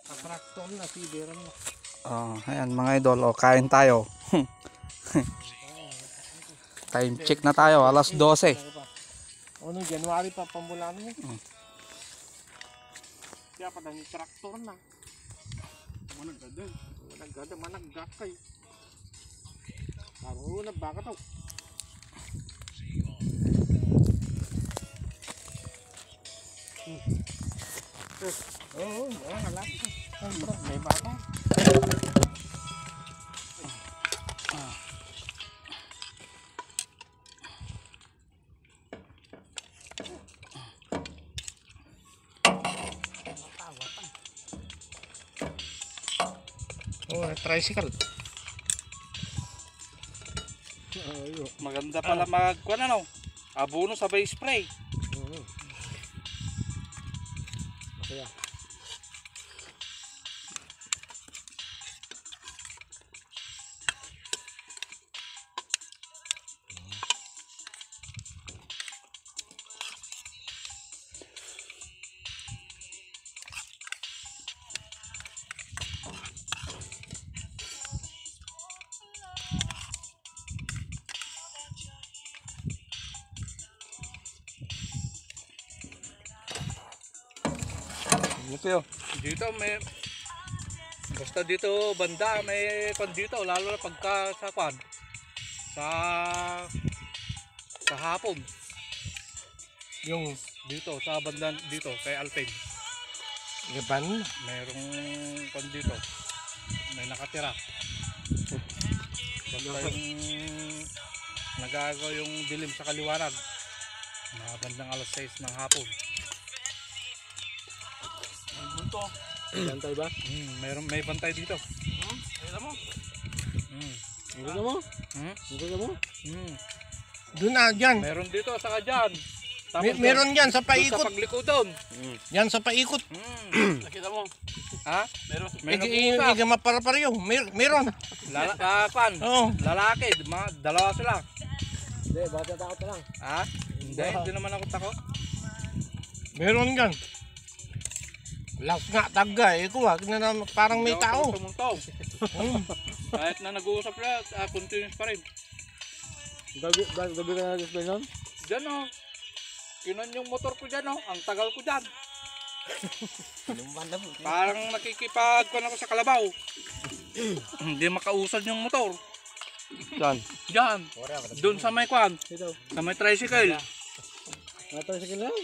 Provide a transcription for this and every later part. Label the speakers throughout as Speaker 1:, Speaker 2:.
Speaker 1: Atrakton na feeder mo.
Speaker 2: Ayan mga idol, kain tayo. Time check na tayo, alas 12.
Speaker 1: Ano, January pa pamulan mo. Kaya pa dami traktor na. Managada, managakay. Karo na baka to. Oo, halak. May baka. Oh, tricycle.
Speaker 3: Maganda pala magkuhan ano. Abono sabay spray.
Speaker 1: Kaya.
Speaker 3: Dito may basta dito banda may kwan dito lalo na pagka sa kwan sa hapon. Yung dito sa banda dito kay Alpin.
Speaker 1: Gaban.
Speaker 3: Merong kwan dito. May nakatira. Basta yung nagagawa yung dilim sa kaliwanag. Mga bandang alas 6 ng hapon. Bunto.
Speaker 1: Bantay ba?
Speaker 3: May bantay dito.
Speaker 1: Ayun mo.
Speaker 3: Ayun
Speaker 1: mo?
Speaker 3: Hmm?
Speaker 1: mo?
Speaker 3: Hmm.
Speaker 1: Doon na, dyan.
Speaker 3: Meron dito saka dyan. Tapos
Speaker 1: Meron dyan sa
Speaker 3: doon
Speaker 1: paikot.
Speaker 3: sa paglikod.
Speaker 1: Yan sa paikot.
Speaker 3: Nakita mo? Ha? Meron. May
Speaker 1: Iga maparaparyo. Meron.
Speaker 3: Oo. Lalaki, dalawa sila.
Speaker 1: Hindi, bakit natakot ka lang?
Speaker 3: Ha? Hindi naman ako takot.
Speaker 1: Meron dyan. Last nga, tagay. Ikaw parang may tao.
Speaker 3: Kahit na nag-uusap na, continuous pa rin.
Speaker 1: Gabi ka na display nun?
Speaker 3: Diyan o. Kinon yung motor ko dyan o. Ang tagal ko dyan. Parang nakikipagkuhan ako sa kalabaw. Hindi makausad yung motor.
Speaker 1: Saan?
Speaker 3: Diyan. Doon sa may kwan. Sa may tricycle.
Speaker 1: Tricycle lang?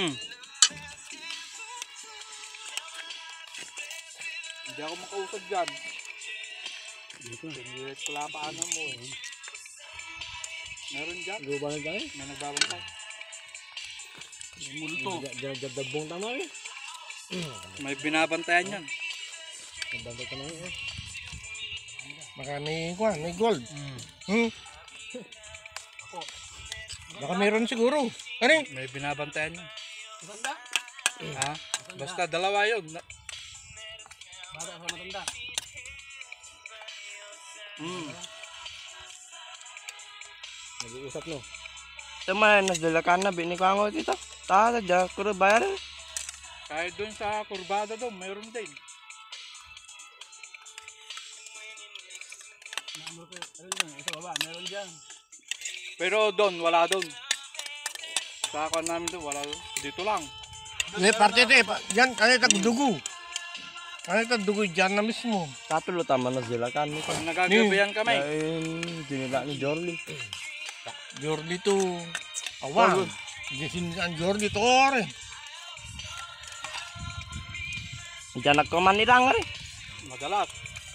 Speaker 3: Hindi ako makausad dyan. Pinilit ko lang paanan mo eh. Meron dyan.
Speaker 1: Guba na dyan eh?
Speaker 3: May nagbabantay. Multo.
Speaker 1: Dabong tama eh.
Speaker 3: May binabantayan yan.
Speaker 1: Nabantay ka na eh. Baka may gold. Baka meron siguro. Ano eh?
Speaker 3: May binabantayan yan. Ha? Basta dalawa yun.
Speaker 1: Bata sa matanda. Nag-uusap no.
Speaker 4: Teman nasdalakan na binikango dito. Tara ja kuro bayar.
Speaker 3: Kahit dun sa kurbada doon, mayroon din.
Speaker 4: Meron dyan.
Speaker 3: Pero doon, wala doon. Sa kwan namin doon, wala doon. Dito lang.
Speaker 1: Parte ito eh. Yan, ano ito dugo. Ano ito dugo dyan na mismo.
Speaker 4: Katulo tama nasdalakan mo.
Speaker 3: Pag nagagabayan kami.
Speaker 4: Dahil dinila ni Jorly.
Speaker 1: Jordi to. Awang. Ang Jordi to rin.
Speaker 4: Diyan nagkuman nilang rin.
Speaker 3: Madalas.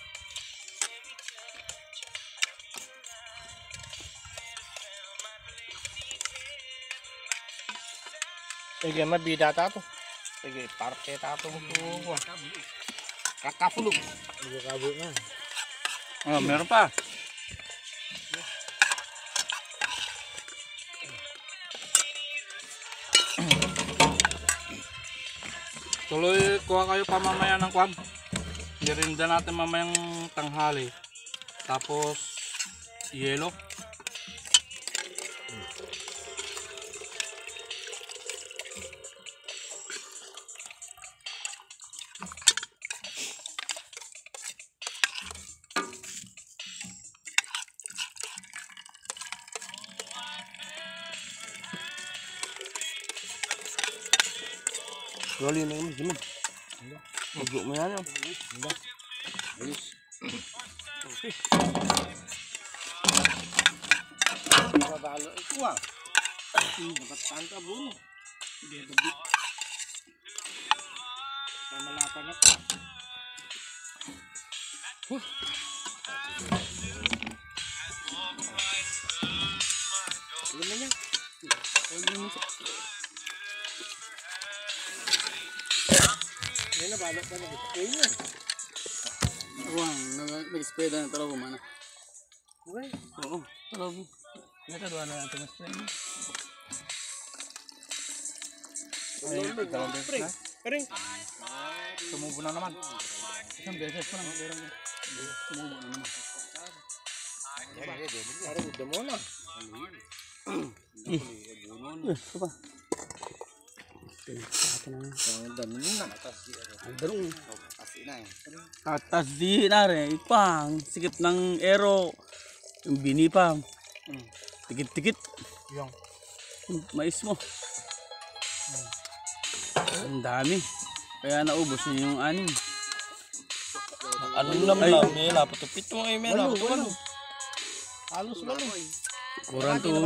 Speaker 1: Sige, mabida tato. Sige, parte tato mo. Kakapulog. Kakabulog na.
Speaker 3: Oh, meron pa. Tuloy, kuha kayo pa mamaya ng kwan. Irinda natin mamayang tanghali. Tapos, yelo.
Speaker 4: Gali na yun, gimod. Magyo mo yan.
Speaker 1: Mabalo ito ah. Napatahan ka buno. Hindi babi. Mamalapan na ka. Ano na yan? Yan na balok ka na. Kayo yan.
Speaker 5: Ako ang nag-spray na taro ko mana.
Speaker 1: Okay.
Speaker 5: Oo, taro ko. Nakadwa na ang tumas-spray.
Speaker 1: Pare.
Speaker 5: Tumubo na naman. Isang beses pa lang. Tumubo na naman.
Speaker 1: Pare, gusto mo na.
Speaker 5: Ito pa. Atas di na rin. Ipang. Sikip ng aero. Yung binipang. Tikit-tikit.
Speaker 1: Yung.
Speaker 5: Mais mo. Ang dami. Kaya naubos niya yung anim.
Speaker 4: Anong naman lang, may lapatupit mo kayo, may lapatupit.
Speaker 1: Halos walo.
Speaker 5: Kurang to.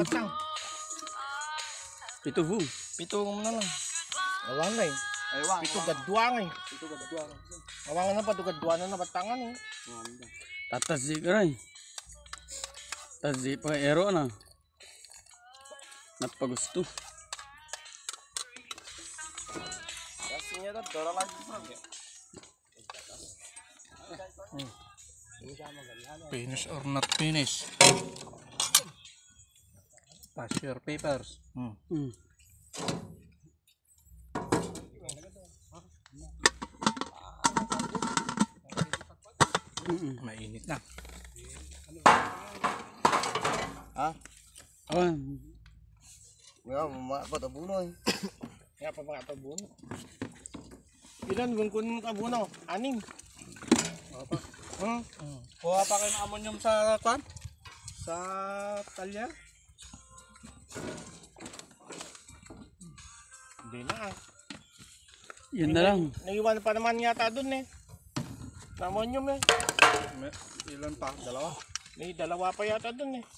Speaker 5: Pito ho.
Speaker 4: Pito mo na lang.
Speaker 1: Awang na eh. Pito gadwa nga eh. Awangan na pa, gadwa na batangan eh.
Speaker 5: Tatas di ka rin. Tatas di pa aero na. Napagusto.
Speaker 4: Kasi niya na, dora lagi pa.
Speaker 3: Finish or not finish? Pass your papers. Mainit na.
Speaker 5: Awan.
Speaker 1: Nga, mga tabuno eh. Nga pa mga tabuno. Ilan, bungkun mo tabuno? 6.
Speaker 3: Kuha pa kayo ng ammonium sa kwan?
Speaker 1: Sa talya? Hindi na ah.
Speaker 5: Yan na lang.
Speaker 1: Naiwan pa naman yata dun eh. Namonyum eh.
Speaker 3: Ilan pa? 2?
Speaker 1: May 2 pa yata dun eh.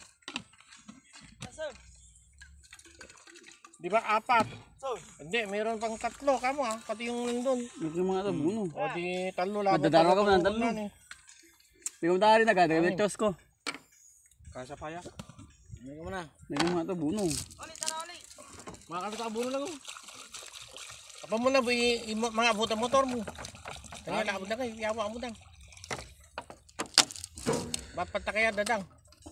Speaker 1: Di ba 4? Hindi, mayroon pang 3 kamo ah. Pati yung nandun.
Speaker 5: Yung mga tabuno.
Speaker 1: O di 3 lang.
Speaker 5: Madadaro ka mo ng 3. Yung dari na gada, may tos ko.
Speaker 3: Kasya pa ya?
Speaker 1: Hindi ka muna.
Speaker 5: Yung mga tabuno.
Speaker 1: Mga kasakabuno lang oh. Apa mo na mga abutan motor mo. Kaya naabot na kayo, yawa mo dang. Ba't kaya dadang?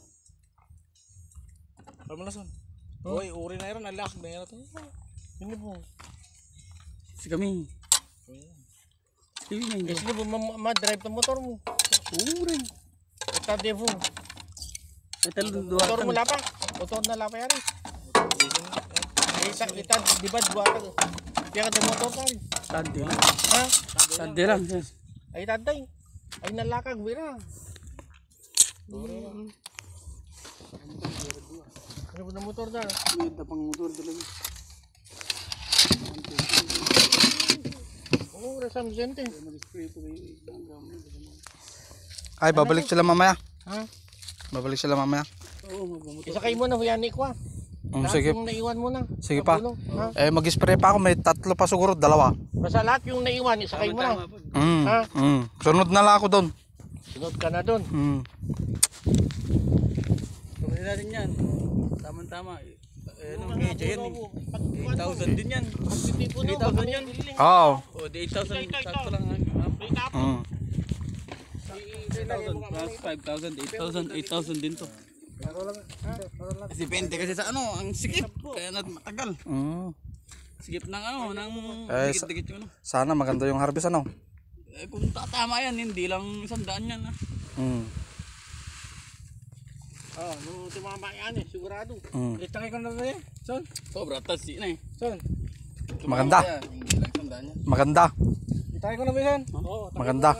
Speaker 3: Alam mo na son. Uy, uri na yun. Nalak na yun.
Speaker 1: Hindi po.
Speaker 5: Si kami. Sige na yun.
Speaker 1: Kasi hindi po ma-drive ng motor mo.
Speaker 5: Oo rin.
Speaker 1: Ito devo.
Speaker 5: Ito
Speaker 1: Motor mo lapa. Motor na lapa yan eh. Ito, di ba duwata ko? Kaya ka motor ka rin.
Speaker 5: Tante lang.
Speaker 1: Ha?
Speaker 5: Tante lang. Yes.
Speaker 1: Ay tatay. Ay nalakag, bira. Ano po na motor na?
Speaker 5: May tapang motor talaga.
Speaker 1: Oo, rasam sente.
Speaker 2: Ay, babalik sila mamaya.
Speaker 1: Ha?
Speaker 2: Babalik sila mamaya.
Speaker 1: Isa kayo mo na, huyani ko ah.
Speaker 2: Sige.
Speaker 1: Yung naiwan mo na.
Speaker 2: Sige pa.
Speaker 1: Ha?
Speaker 2: Mag-spray pa ako. May 3 pa siguro. 2.
Speaker 1: Basta lahat yung naiwan, isa kayo mo na. Ha?
Speaker 2: Sunod na lang ako doon.
Speaker 1: Sunod ka na doon.
Speaker 5: Kamali natin yan. Tama-tama. Anong medyo yan eh. 8,000 din yan. 3,000 yan.
Speaker 2: Oo.
Speaker 5: O, di 8,000. Sakto lang. 5,000, 8,000 din to. Depende kasi sa ano, ang sikip. Kaya matagal. Sikip ng ano, ng dikit-dikit yung ano.
Speaker 2: Sana maganda yung harvest ano.
Speaker 5: Kung tatama yan, hindi lang 100 yan.
Speaker 1: Nung tumama yan eh, sigurado.
Speaker 3: Itangay ko na rin eh. Son?
Speaker 5: Sobra, tasi na eh.
Speaker 3: Son?
Speaker 2: Maganda.
Speaker 5: Yan, hindi lang 100 yan.
Speaker 2: Maganda.
Speaker 3: Itangay ko na ba yan?
Speaker 1: Oo,
Speaker 2: Maganda.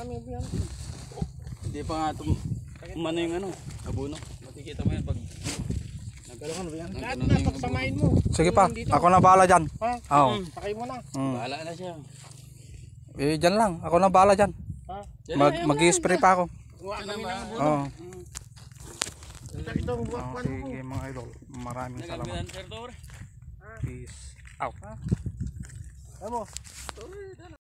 Speaker 5: Hindi pa nga umano yung ano, abuno. Makikita mo yan pag
Speaker 1: Lahat na pagsamahin mo.
Speaker 2: Sige pa, ako na bahala dyan.
Speaker 1: Ha?
Speaker 2: Oo.
Speaker 1: Sakay mo na.
Speaker 5: Bahala na siya.
Speaker 2: Eh, dyan lang. Ako na bahala dyan.
Speaker 1: Ha?
Speaker 2: Mag-i-spray pa ako.
Speaker 1: Kuha kami ng buto.
Speaker 2: Oo.
Speaker 1: Ito ang buwan mo.
Speaker 2: Sige mga idol. Maraming salamat.
Speaker 5: Nagagbihan, sir, to, pre.
Speaker 2: Peace out.
Speaker 1: Ano mo?